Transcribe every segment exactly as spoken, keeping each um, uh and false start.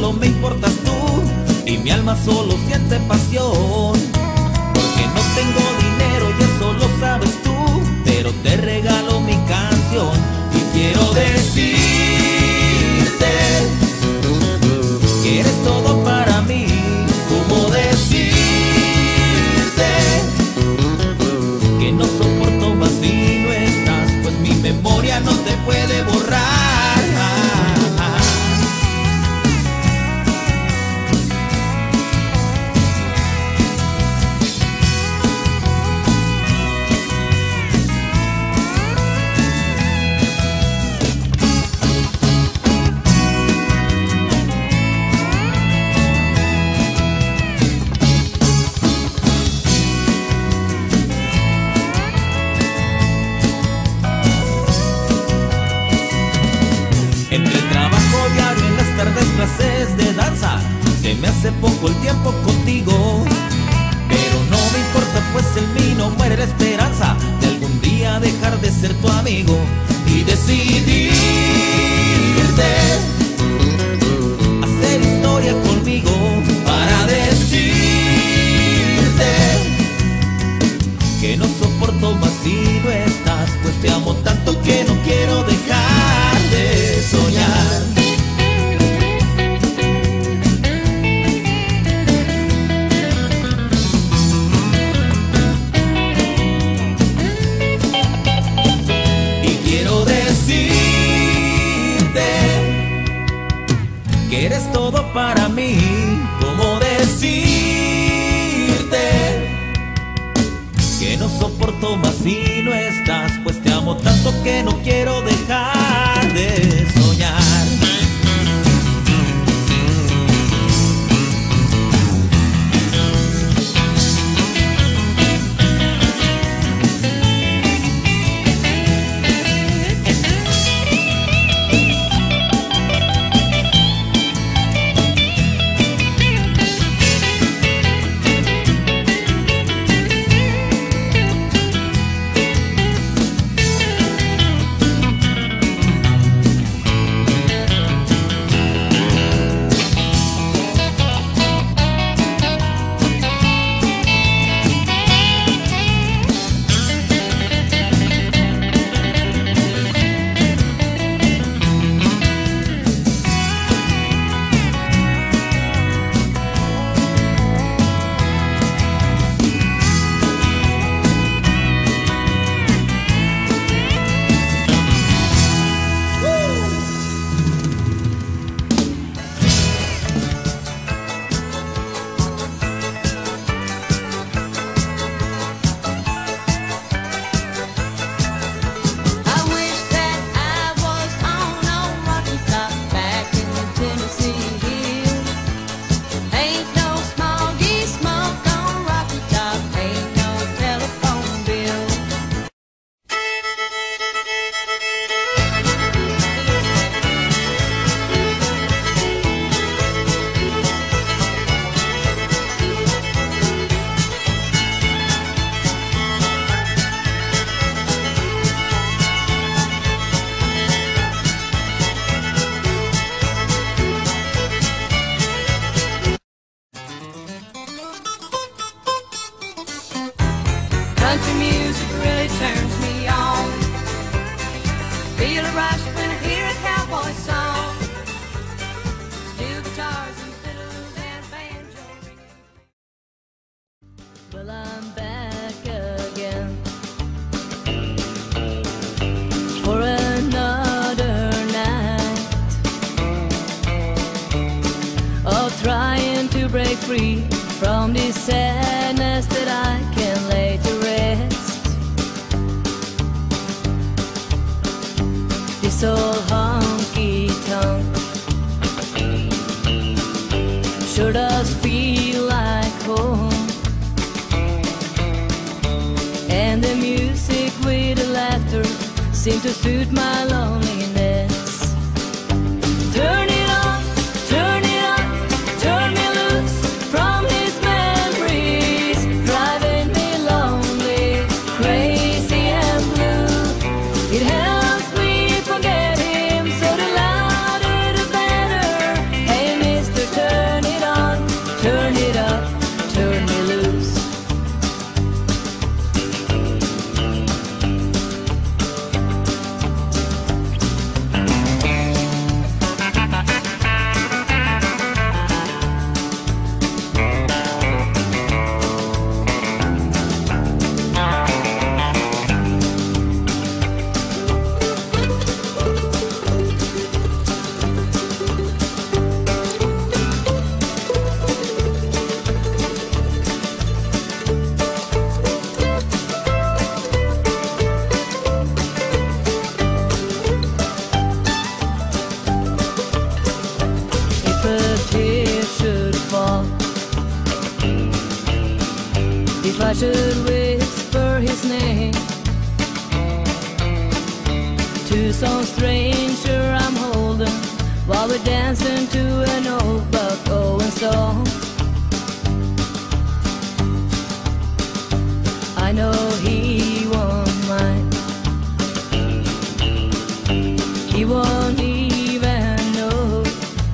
solo me importas tú y mi alma solo siente pasión. Porque no tengo dinero y eso lo sabes tú, pero te regalo mi canción y quiero decirte que eres todo para mí. ¿Cómo decirte que no soporto más si no estás? Pues mi memoria no te puede borrar. Entre el trabajo diario en las tardes, clases de danza, se me hace poco el tiempo contigo. Pero no me importa, pues en mí no muere la esperanza de algún día dejar de ser tu amigo y decidirte hacer historia conmigo para decirte que no soporto más si no estás. Pues te amo tanto que no quiero dejar de soñar. Y quiero decirte que eres todo para mí. ¿Cómo decirte que no soporto más si no estás? Pues te amo tanto que no quiero dejar de soñar. Country music really turns me on. Feel a rush when I hear a cowboy song. Steel guitars and fiddles and banjo ringing. Well, I'm back again for another night of trying to break free from this sadness that I can lay to rest. This old honky-tonk sure does feel like home, and the music with the laughter seem to suit my loneliness. Turn it on, turn it on, turn me loose from these memories, driving me lonely, crazy and blue. It helps me forget him, so the louder the better. Hey, mister I should whisper his name to some stranger I'm holding while we're dancing to an old Buck Owen song. I know he won't mind. He won't even know.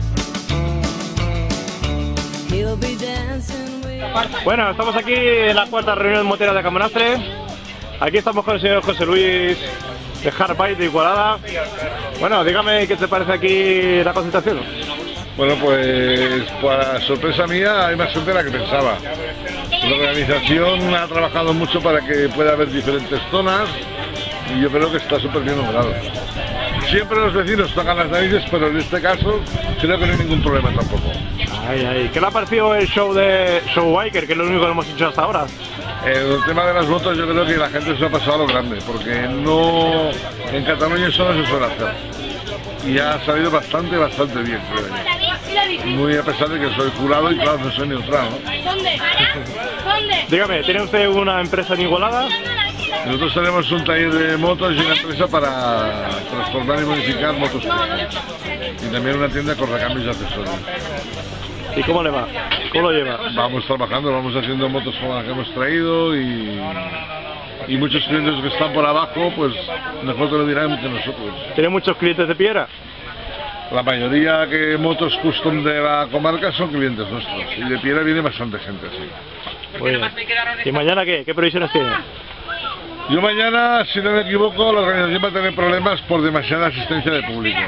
He'll be dancing with... Bueno, estamos aquí en la cuarta reunión motera de Camonastre. Aquí estamos con el señor José Luis de Hardbite de Igualada. Bueno, dígame qué te parece aquí la concentración. Bueno, pues para sorpresa mía hay más gente de la que pensaba. La organización ha trabajado mucho para que pueda haber diferentes zonas y yo creo que está súper bien logrado. Siempre los vecinos tocan las narices, pero en este caso creo que no hay ningún problema tampoco. Ay, ay. ¿Qué le ha parecido el show de Show Biker, que es lo único que hemos hecho hasta ahora? El tema de las motos yo creo que la gente se ha pasado a lo grande, porque no en Cataluña eso no se suele hacer. Y ha salido bastante, bastante bien, creo yo. Muy a pesar de que soy jurado y claro, no soy neutral, ¿no? ¿Dónde? ¿Dónde? Dígame, ¿tiene usted una empresa en Igualada? Nosotros tenemos un taller de motos y una empresa para transformar y modificar motos. Y también una tienda con recambios y accesorios. ¿Y cómo le va? ¿Cómo lo lleva? Vamos trabajando, vamos haciendo motos como las que hemos traído y, y muchos clientes que están por abajo, pues mejor te lo dirán que nosotros. ¿Tiene muchos clientes de Piera? La mayoría que motos custom de la comarca son clientes nuestros y de Piera viene bastante gente, sí. Muy bien. ¿Y mañana qué? ¿Qué previsiones tiene? Yo mañana, si no me equivoco, la organización va a tener problemas por demasiada asistencia de público.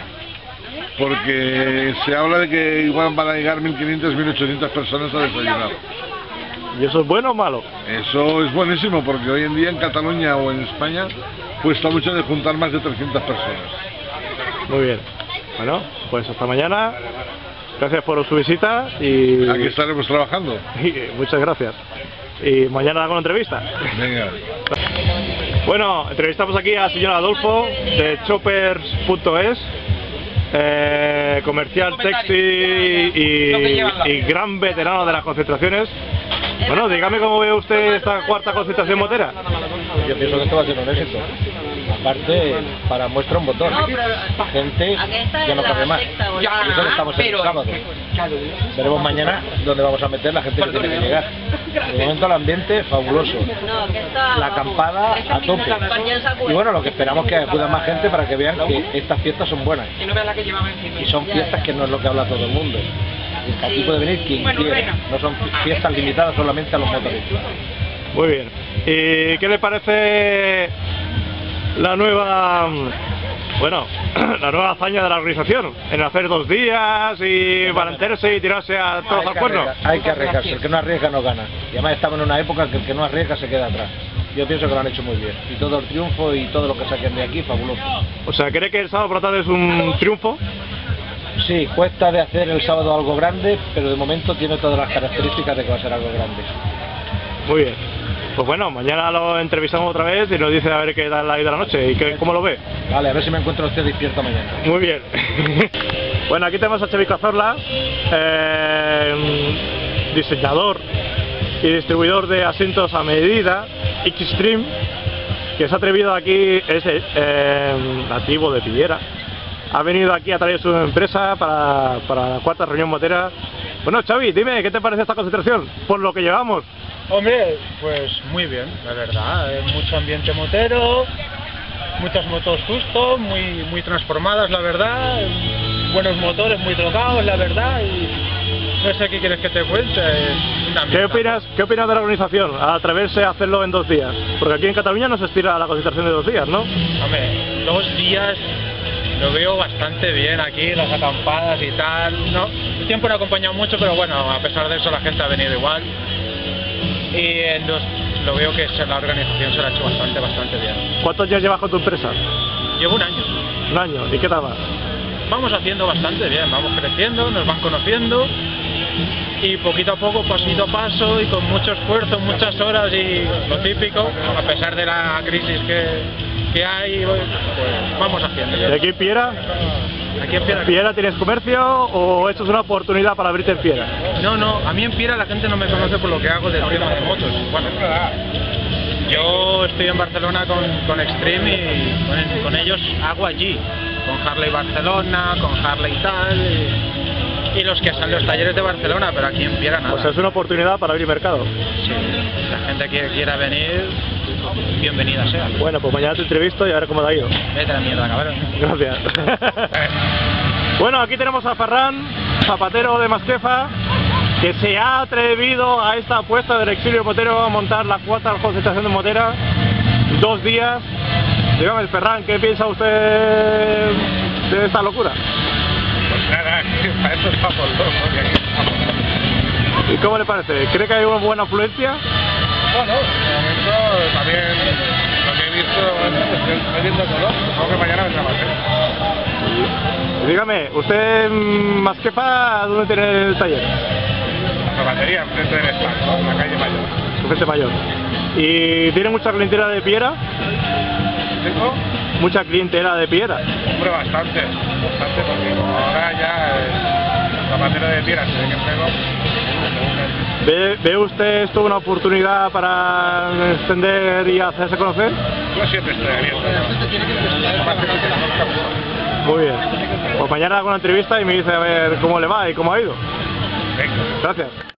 Porque se habla de que igual van a llegar mil quinientas, mil ochocientas personas a desayunar. ¿Y eso es bueno o malo? Eso es buenísimo, porque hoy en día en Cataluña o en España cuesta mucho de juntar más de trescientas personas. Muy bien. Bueno, pues hasta mañana. Gracias por su visita y... Aquí estaremos trabajando. y muchas gracias. Y mañana hago una entrevista. Venga. Bueno, entrevistamos aquí al señor Adolfo de choppers punto es, eh, comercial textil y, y gran veterano de las concentraciones. Bueno, dígame cómo ve usted esta cuarta concentración motera. Yo pienso que esto va a ser un éxito. Aparte, para muestra un botón. Gente que no cabe más. Y eso lo estamos en el sábado. Veremos mañana dónde vamos a meter la gente que tiene que llegar. De momento el ambiente fabuloso. La acampada a tope. Y bueno, lo que esperamos es que acuda más gente para que vean que estas fiestas son buenas. Y son fiestas que no es lo que habla todo el mundo. Aquí puede venir quien quiera. No son fiestas limitadas solamente a los motoristas. Muy bien. ¿Y qué le parece la nueva, bueno, la nueva hazaña de la organización en hacer dos días y balancearse y tirarse a todos al cuerno? Hay que arriesgarse, el que no arriesga no gana. Y además estamos en una época en que el que no arriesga se queda atrás. Yo pienso que lo han hecho muy bien. Y todo el triunfo y todo lo que saquen de aquí, fabuloso. O sea, ¿cree que el sábado por la tarde es un triunfo? Sí, cuesta de hacer el sábado algo grande, pero de momento tiene todas las características de que va a ser algo grande. Muy bien. Pues bueno, mañana lo entrevistamos otra vez y nos dice a ver qué tal la ida de la noche y qué, cómo lo ve. Vale, a ver si me encuentro usted despierto mañana. Muy bien. Bueno, aquí tenemos a Xavi Cazorla, eh, diseñador y distribuidor de asientos a medida, Xtreme, que se ha atrevido aquí, es eh, nativo de Piera. Ha venido aquí a traer su empresa para, para la cuarta reunión motera. Bueno, Xavi, dime, ¿qué te parece esta concentración? Por lo que llevamos. Hombre, pues muy bien, la verdad. Hay mucho ambiente motero, muchas motos justo, muy, muy transformadas, la verdad. Buenos motores, muy tocados, la verdad. Y no sé qué quieres que te cuente. ¿Qué opinas, ¿Qué opinas de la organización al atreverse a hacerlo en dos días? Porque aquí en Cataluña no se estira la concentración de dos días, ¿no? Hombre, dos días lo veo bastante bien aquí, las acampadas y tal. No, el tiempo no ha acompañado mucho, pero bueno, a pesar de eso la gente ha venido igual. Y en dos, lo veo que la organización se lo ha hecho bastante, bastante bien. ¿Cuántos días llevas con tu empresa? Llevo un año. Un año, ¿y qué tal va? Vamos haciendo bastante bien, vamos creciendo, nos van conociendo y poquito a poco, pasito a paso y con mucho esfuerzo, muchas horas y lo típico, a pesar de la crisis que, que hay, pues vamos haciendo. ¿De aquí en Piera? Aquí en Piera. ¿Piera tienes comercio o esto es una oportunidad para abrirte en Piera? No, no, a mí en Piera la gente no me conoce por lo que hago del tema de motos. Bueno, yo estoy en Barcelona con, con Extreme y con, con ellos hago allí, con Harley Barcelona, con Harley tal, y, y los que salen los talleres de Barcelona, pero aquí en Piera nada. O sea, es una oportunidad para abrir mercado. Sí, la gente que quiera venir, bienvenida sea. Bueno, pues mañana te entrevisto y a ver cómo te ha ido. Vete a la mierda, cabrón. Gracias. Bueno, aquí tenemos a Ferran, zapatero de Masquefa, que se ha atrevido a esta apuesta del exilio motero a montar la cuarta concentración de motera, dos días. Dígame, Ferran, ¿qué piensa usted de esta locura? Pues nada, para eso estamos locos, que aquí estamos. ¿Y cómo le parece? ¿Cree que hay una buena afluencia? Bueno, de momento también lo que he visto, estoy viendo color, supongo que mañana vendrá más gente. Dígame, ¿usted en Masquefa dónde tiene el taller? La batería, enfrente del stand, en la calle Mayor. Enfrente Mayor. ¿Y tiene mucha clientela de Piera? ¿Tengo? Mucha clientela de Piera. Hombre, bastante, bastante, porque como ahora ya eh, la bandera de Piera se ve que pego. ¿Ve, ¿Ve usted esto una oportunidad para extender y hacerse conocer? Yo siempre estoy abierto. Muy bien. Pues mañana hago una entrevista y me dice a ver cómo le va y cómo ha ido. Venga. Gracias.